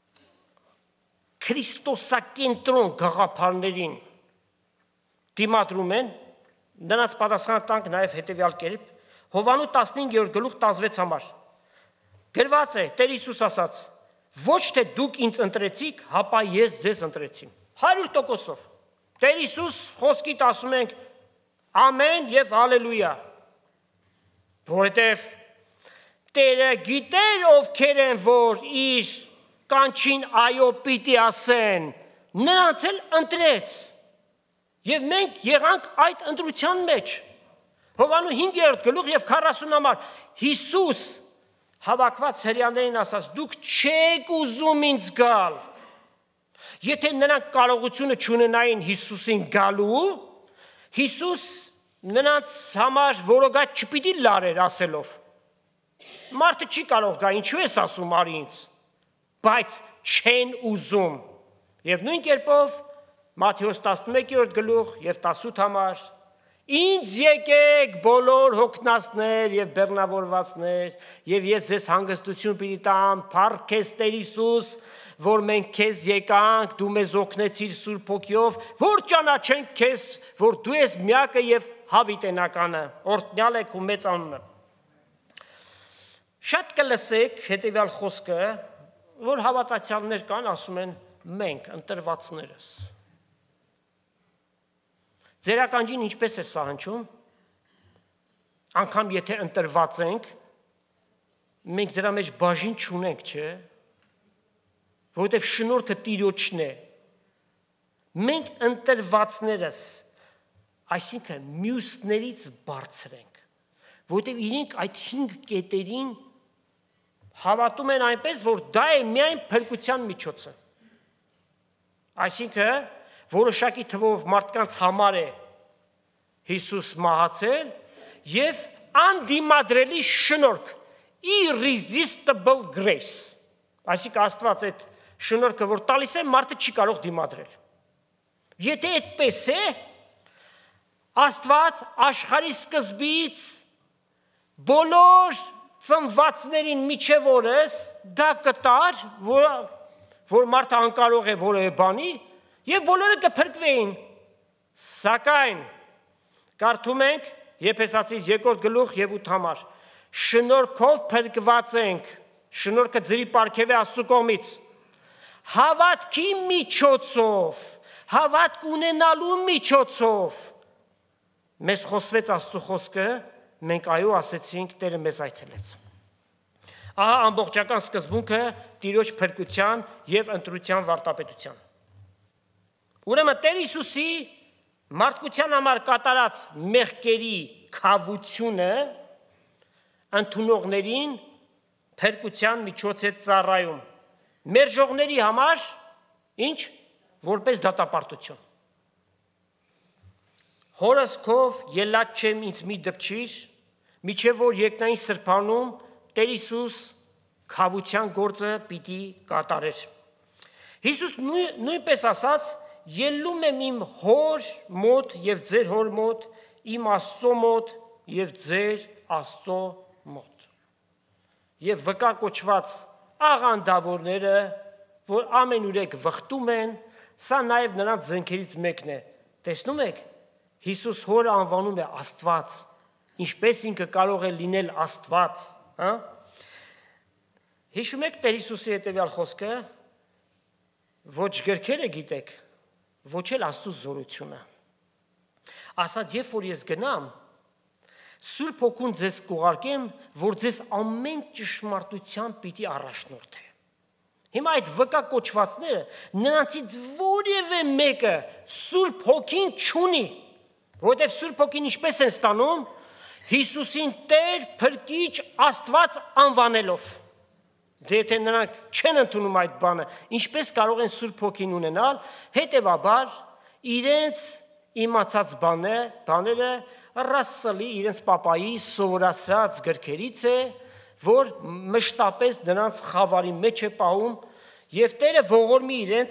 քրիստոսակենտրոն գաղափարներին դիմադրում են, նրանց պատասխանը տանք նաև հետևյալ կերպ, Հովանու տասնհինգերորդ գլուխ տասնվեց համար, գրված է, Տեր Հիսուս ասաց, ոչ թե դուք ինձ ընտրեցիք, հապա ես ձեզ ընտրեցի, հարյուր տոկոսով, Տեր Հիսուս խոսքիդ ասում ենք ամեն և հալելույա, որովհետև Տերը գիտեր ովքեր են, որ իր կանչին այո պիտի ասեն, նրանց էլ ընտրեց, և մենք եղանք այդ ընտրության մեջ, Հովանու հինգերորդ գլուխ և քառասուն համար, Հիսուս հավաքված հրեաներին ասաց, դուք չեք ուզում ինձ գալ, եթե նրանք կարողությունը չունենային Հիսուսին գալու, Հիսուս նրանց համար որոգած չպիտի լարեր ասելով, մարդը չի կարող գա, ինչու ես ասում արի ինձ, բայց չեն ուզում, և նույն կերպով Մատթեոս տասնմեկերորդ գլուխ և տասնութ համար, ինձ եկեք բոլոր հոգնածներ և բեռնավորվածներ, և ես ձեզ հանգստություն պիտի տամ, փառք քեզ Տեր Հիսուս, որ մենք քեզ եկանք, դու մեզ օգնեցիր Սուրբ Հոգիով, որ ճանաչենք քեզ, որ դու ես միակը և հավիտենականը, օրհնյալ է քո մեծ անունը։ Շատ կլսեք հետևյալ խոսքը, որ հավատացյալներ կան, ասում են մենք ընտրվածներս։ Ձեր ականջին ինչպես է սա հնչում, անգամ եթե ընտրված ենք, մենք դրա մեջ բաժին չունենք, չէ, որովհետև շնորհքը Տիրոջն է, մենք ընտրվածներս, այսինքն մյուսներից բարձր ենք, որովհետև իրենք այդ հինգ կետերին հավատում են այնպես, որ դա է միայն փրկության միջոցը, այսինքն որոշակի թվով մարդկանց համար է Հիսուս մահացել և անդիմադրելի շնորհք, irresistible grace, այսինքն Աստված այդ շնորհքը, որ տալիս է, մարդը չի կարող դիմադրել։ Եթե այդպես է, Աստված աշխարհի սկզբից բոլոր ծնվածներին միջև օրս դա կտար, որ, որ մարդը անկարող է որևէ բանի, և բոլորը կփրկվեին, սակայն կարդում ենք Եփեսացիս երկրորդ գլուխ և ութ համար, շնորհքով փրկված ենք, շնորհքը ձրի պարգև է Աստծու կողմից, հավատքի միջոցով, հավատք ունենալու միջոցով, մեզ խոսվեց Աստծու խոսքը, մենք այո ասեցինք, Տերը մեզ այցելեց։ Ահա ամբողջական սկզբունքը Տիրոջ փրկության և ընտրության վարտապետության։ Ուրեմն Տեր Հիսուսի մարդկության համար կատարած մեղքերի քավությունը ընդունողներին փրկության միջոց է ծառայում։ Մերժողների համար ինչ? Որպես դատապարտություն։ Հորս քով ելած չեմ ինձ մի դպչիր, միջև որ երկնային սրբանում Տեր Հիսուս քավության գործը պիտի կատարեր։ Հիսուս նույնպես ասաց, ելնում եմ իմ հոր մոտ և ձեր հոր մոտ, իմ Աստծո մոտ և ձեր Աստծո մոտ։ Եվ վկա կոչված աղանդավորները, որ ամենուրեք վխտում են, սա նաև նրանց զենքերից մեկն է։ Տեսնում եք, Հիսուս հորը անվանում է Աստված, ինչպես ինքը կարող է լինել Աստված, հա? Հիշում եք Տեր Հիսուսի հետևյալ խոսքը, ոչ գրքերը գիտեք, ոչ էլ Աստծո զորությունը։ Ասաց, երբ որ ես գնամ, Սուրբ Հոգուն ձեզ կուղարկեմ, որ ձեզ ամեն ճշմարտության պիտի առաջնորդի։ Հիմա այդ վկա կոչվածները նրանցից որևէ մեկը Սուրբ Հոգին չունի, որովհետև Սուրբ Հոգին ինչպես են ստանում, Հիսուսին Տեր, Փրկիչ, Աստված անվանելով։ Դե եթե նրանք չեն ընդունում այդ բանը, ինչպես կարող են Սուրբ Հոգին ունենալ, հետևաբար իրենց իմացած բանը, բաները Ռասսելի իրենց պապայի սովորացրած գրքերից է, որ մշտապես նրանց խավարի մեջ է պահում եւ Տերը ողորմի իրենց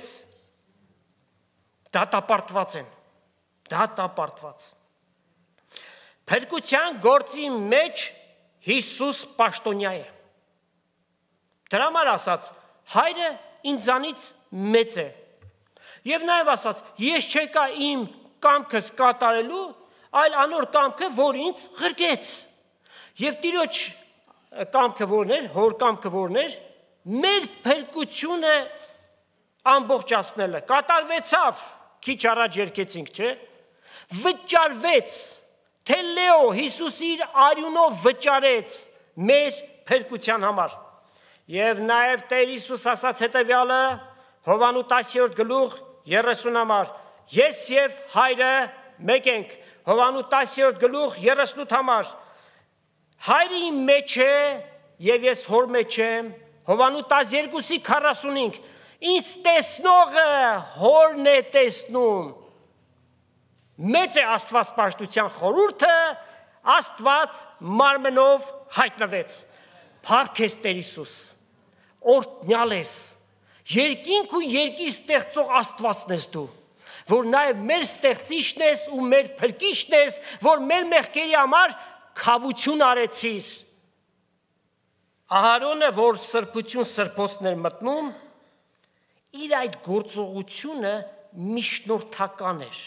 դատապարտված են, դատապարտված։ Փրկության գործի մեջ Հիսուս պաշտոնյա է։ Դրա համար ասած, հայրը ինձանից մեծ է։ Եվ նաև ասած, ես չեկա իմ կամքս կատարելու, այլ անոր կամքը, որ ինձ ղրկեց։ Եվ Տիրոջ կամքը որն էր, հոր կամքը որն էր, մեր փրկությունը ամբողջացնելը։ Կատարվեցավ, քիչ առաջ երկեցինք, չէ՞։ Վճարվեց, թելեո, Հիսուս իր արյունով վճարեց մեր փրկության համար։ Եվ նաև Տեր Հիսուս ասաց հետևյալը, Հովհաննես տասներորդ գլուխ երեսուն համար, ես եւ հայրը մեկ ենք, Հովհաննես տասներորդ գլուխ երեսունութ համար, հայրը իմ մեջ է եւ ես հոր մեջ եմ, Հովհաննես տասներկուսի քառասունհինգ, ինձ տեսնողը հորն է տեսնում։ Մեծ է Աստված պաշտության խորհուրդը, Աստված մարմնով հայտնվեց։ Փառք ես Տեր Հիսուս, օրհնյալ ես, երկինք ու երկիր ստեղծող Աստվածն ես դու, որ նաև մեր ստեղծիչն ես ու մեր փրկիչն ես, որ մեր մեղքերի համար քավություն արեցիր։ Ահարոնը, որ սրբություն սրբոցն էր մտնում, իր այդ գործողությունը միջնորդական էր։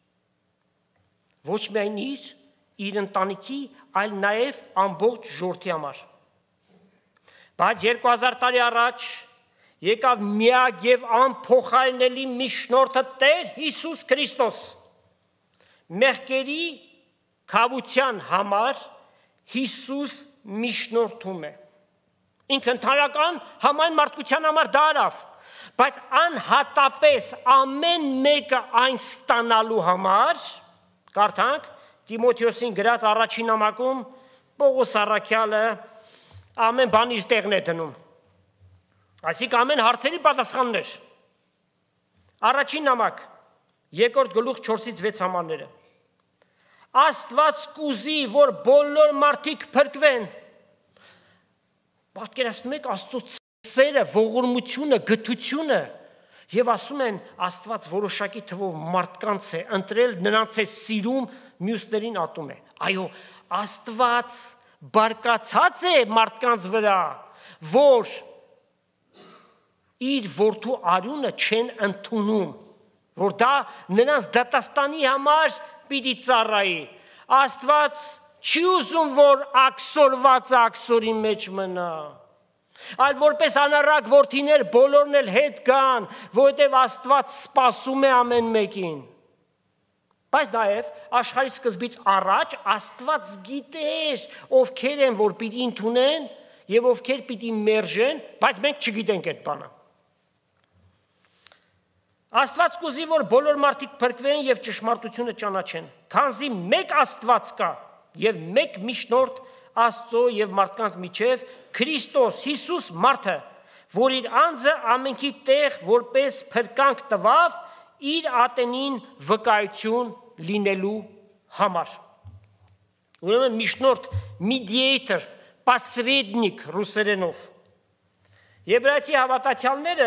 Ոչ միայն իր, իր ընտանիքի, այլ նաև ամբողջ ժողովրդի համար։ Բայց երկու հազար տարի առաջ եկավ միակ եւ անփոխարինելի միջնորդը Տեր Հիսուս Քրիստոս։ Մեղքերի քավության համար Հիսուս միջնորդում է։ Ինքը ընդհանրական համայն մարդկության համար դա արավ, բայց անհատապես ամեն մեկը այն ստանալու համար, կարդանք Տիմոթեոսին գրած առաջին նամակում Պողոս առաքյալը ամեն բան իր տեղն է դնում։ Այսինքն ամեն հարցերի պատասխաններ։ Առաջին նամակ, երկրորդ գլուխ չորսից վեց համարները։ Աստված կուզի, որ բոլոր մարդիկ փրկվեն։ Պատկերացնում եք Աստծո սերը, ողորմությունը, գթությունը, եւ ասում են Աստված որոշակի թվով մարդկանց է ընտրել, նրանց է սիրում, մյուսներին ատում է։ Այո, Աստված բարկացած է մարդկանց վրա, որ իր որդու արյունը չեն ընդունում, որ դա նրանց դատաստանի համար պիտի ծառայի։ Աստված չի ուզում, որ աքսորվածը աքսորի մեջ մնա, այլ որպես անառակ որդիներ բոլորն էլ հետ գան, որովհետև Աստված սպասում է ամեն մեկին։ Բայց նաև աշխարհի սկզբից առաջ Աստված գիտեր ովքեր են, որ պիտի ընդունեն եւ ովքեր պիտի մերժեն, բայց մենք չգիտենք այդ բանը։ Աստված կուզի, որ բոլոր մարդիկ փրկվեն եւ ճշմարտությունը ճանաչեն, քանզի մեկ Աստված կա եւ մեկ միջնորդ Աստծո եւ մարդկանց միջև Քրիստոս Հիսուս մարդը, որ իր անձը ամենքի տեղ որպես փրկանք տվավ իր ատենին վկայություն լինելու համար։ Ուրեմն միջնորդ, mediator, посредник ռուսերենով։ Եբրայեցի հավատացյալները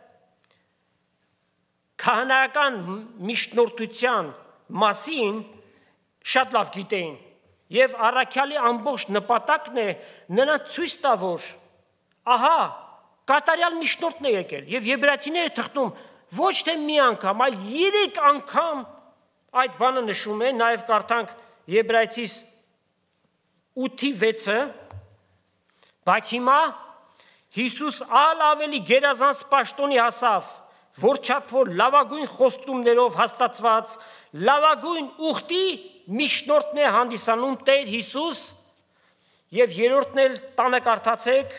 քահանայական միջնորդության մասին շատ լավ գիտեին եւ առաքյալի ամբողջ նպատակն է նրան ցույց տա, որ ահա կատարյալ միջնորդն է եկել եւ եբրայեցիները թղթում ոչ թե մի անգամ, այլ երեք անգամ այդ բանը նշում է, նաեւ կարդանք Եբրայեցիս ութի վեցը, բայց հիմա Հիսուս ալ ավելի գերազանց պաշտոնի հասավ, որ չափ որ լավագույն խոստումներով հաստատված լավագույն ուխտի միջնորդն է հանդիսանում Տեր Հիսուս, եւ երրորդն էլ տանը կարդացեք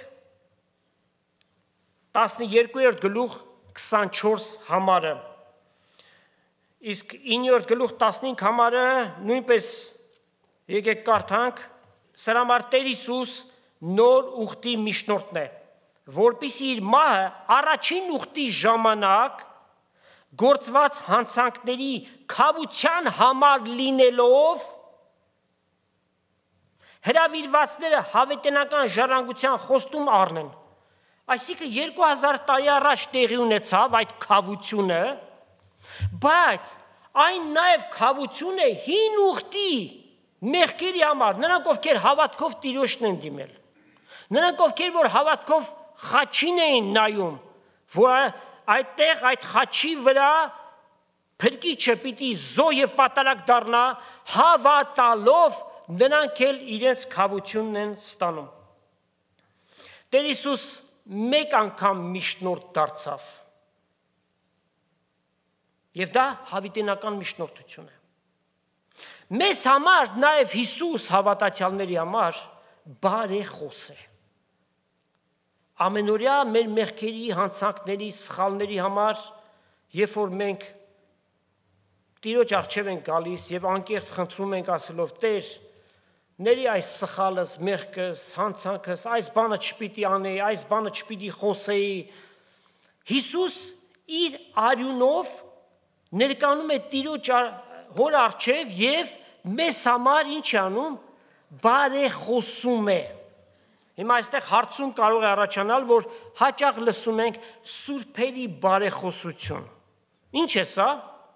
տասներկուերորդ գլուխ քսանչորս համարը։ Իսկ իններորդ գլուխ տասնհինգ համարը նույնպես եկեք կարդանք, սրա համար Տեր Հիսուս նոր ուխտի միջնորդն է, որպեսզի իր մահը առաջին ուխտի ժամանակ գործված հանցանքների քավության համար լինելով հրավիրվածները հավետենական ժառանգության խոստում առնեն։ Այսինքն երկու հազար տարի առաջ տեղի ունեցավ այդ քավությունը, բայց այն նաև քավություն է հին ուխտի մեղքերի համար, նրանք ովքեր հավատքով Տիրոջն են դիմել, նրանք ովքեր որ հավատքով խաչին էին նայում, որ այդտեղ այդ խաչի վրա փրկիչը պիտի զոհ եւ պատարագ դառնա, հավատալով նրանք էլ իրենց քավությունն են ստանում։ Տեր Հիսուս մեկ անգամ միջնորդ դարձավ։ Եվ դա հավիտենական միջնորդություն է։ Մեզ համար նաև Հիսուս հավատացյալների համար բարեխոս է։ Ամենօրյա մեր մեղքերի, հանցանքների, սխալների համար, երբ որ մենք Տիրոջ առջև ենք գալիս եւ անկեղծ խնդրում ենք ասելով. Տեր, ների այս սխալս, մեղքս, հանցանքս, այս բանը չպիտի անեի, այս բանը չպիտի խոսեի, Հիսուս իր արյունով ներկանում է Տիրոջ հոր առջև եւ մեզ համար ինչ անում, բարեխոսում է։ Հիմա այստեղ հարցում կարող է առաջանալ, որ հաճախ լսում ենք սուրբերի բարեխոսություն։ Ինչ է սա։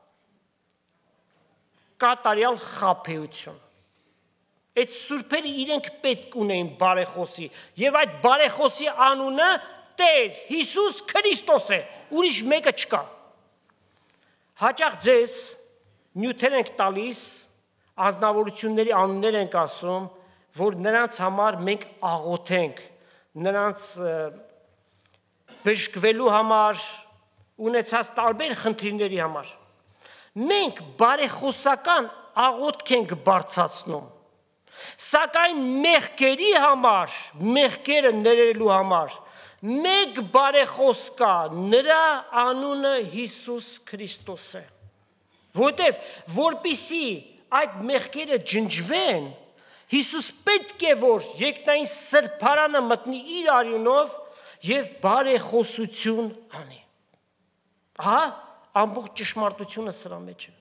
Կատարյալ խաբեություն։ Այդ սուրբերը իրենք պետք ունեին բարեխոսի, եւ այդ բարեխոսի անունը Տեր Հիսուս Քրիստոս է, ուրիշ մեկը չկա։ Հաճախ ձեզ նյութեր ենք տալիս, ազնվորությունների անուններ ենք ասում, որ նրանց համար մենք աղոթենք, նրանց բժշկվելու համար, ունեցած տարբեր խնդիրների համար։ Մենք բարեխոսական աղոթք ենք բարձրացնում, սակայն մեղքերի համար, մեղքերը ներելու համար, մեկ բարեխոս կա, նրա անունը Հիսուս Քրիստոս է։ Որտև որպեսզի այդ մեղքերը ջնջվեն, Հիսուս պետք է որ երկնային սրբարանը մտնի իր արյունով եւ բարեխոսություն անի։ Ահա ամբողջ ճշմարտությունը սրա մեջ է։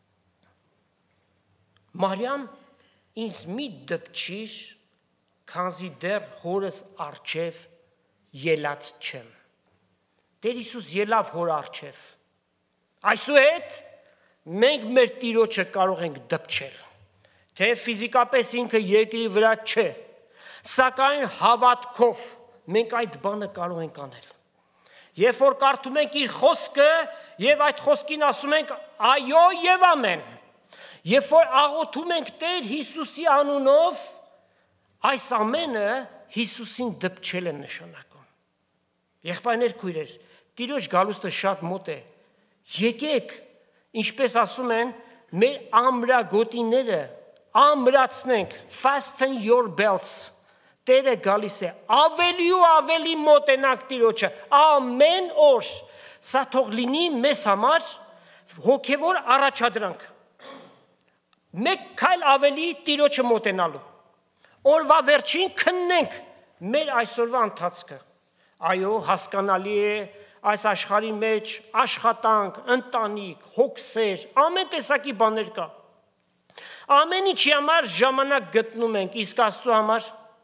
Մարիամ ինձ մի դպչիր, քանզի դեռ հորս առջև ելած չեմ։ Տեր Հիսուս ելավ հոր առջև։ Այսուհետ մենք մեր Տիրոջը կարող ենք դպչել։ Թե ֆիզիկապես ինքը երկրի վրա չէ, սակայն հավատքով մենք այդ բանը կարող ենք անել։ Երբ որ կարդում ենք իր խոսքը եւ այդ խոսքին ասում ենք այո եւ ամեն, երբ որ աղոթում ենք Տեր Հիսուսի անունով, այս ամենը Հիսուսին դպչել է նշանակում։ Եղբայրներ, քույրեր, Տիրոջ գալուստը շատ մոտ է։ Եկեք, ինչպես ասում են, մեր ամրագոտիները ամրացնենք, fasten your belts, Տերը գալիս է, ավելի ու ավելի մոտենանք Տիրոջը, ամեն օր, սա թող լինի մեզ համար հոգևոր առաջադրանք, մեկ քայլ ավելի Տիրոջը մոտենալու, օրվա վերջին քննենք մեր այսօրվա ընթացքը, այո, հասկանալի է, այս աշխարհի մեջ աշխատանք, ընտանիք, հոգսեր, ամեն տեսակի բաներ կա, ամեն ինչի համար ժամանակ գտնում ենք, իսկ Աստծո համար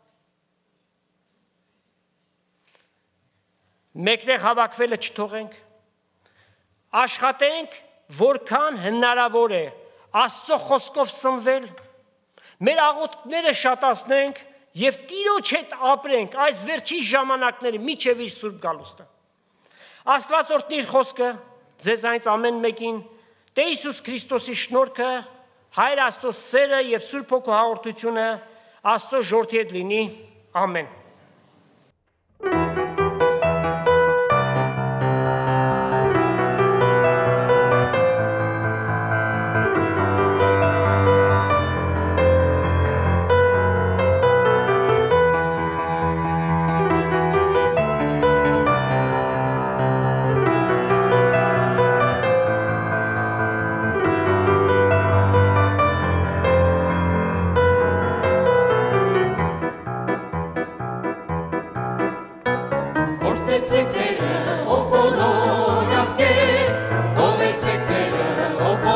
մեկտեղ հավաքվելը չթողենք, աշխատենք, որքան հնարավոր է, Աստծո խոսքով սնվել, մեր աղոթքները շատացնենք եւ Տիրոջ հետ ապրենք այս վերջի ժամանակները միջև իր սուրբ գալուստը։ Աստված օրհնի իր խոսքը ձեզ այնց ամեն մեկին, Տեր Հիսուս Քրիստոսի շնորհքը, Հայր Աստծո սերը եւ Սուրբ Հոգու հաղորդությունը Աստծո ժողովրդի հետ լինի, ամեն։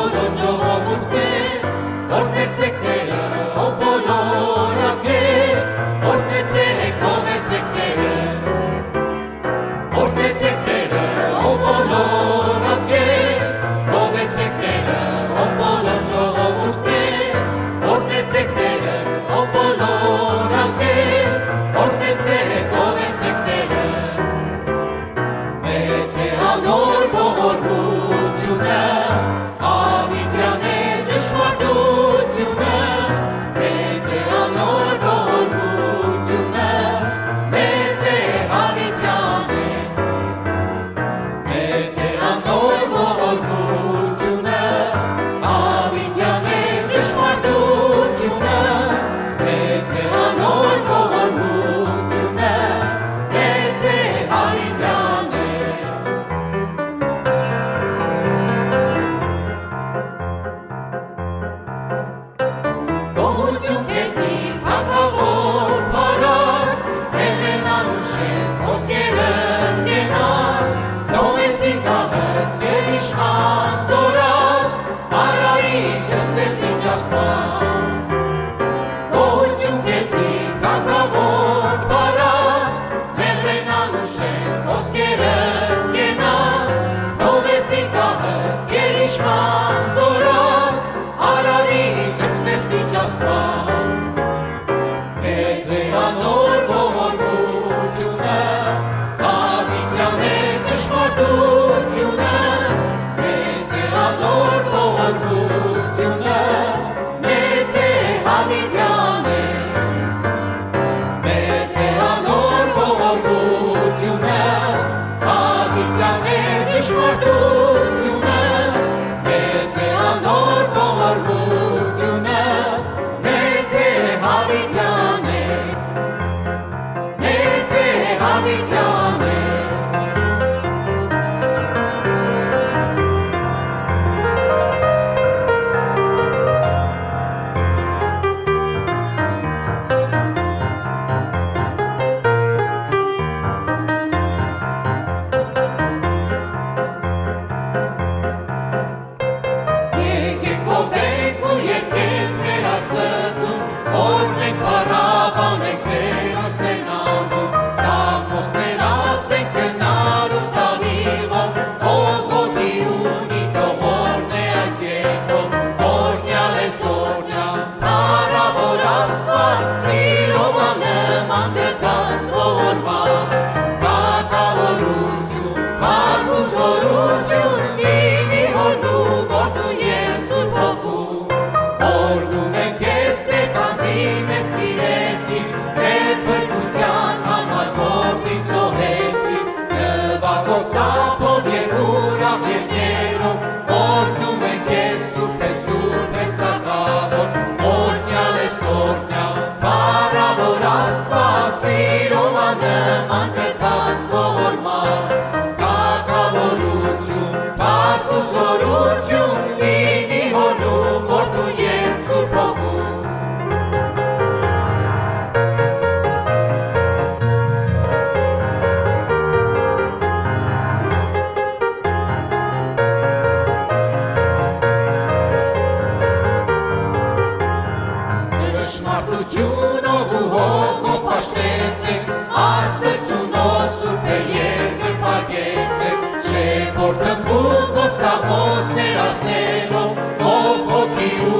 Portă bucos amos neraseno, o fotiu